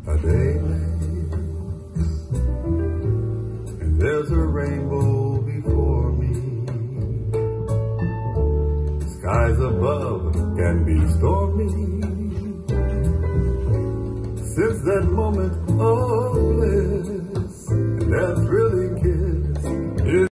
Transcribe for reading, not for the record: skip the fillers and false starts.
A day and there's a rainbow before me. Skies above can be stormy. Since that moment of bliss, and that's really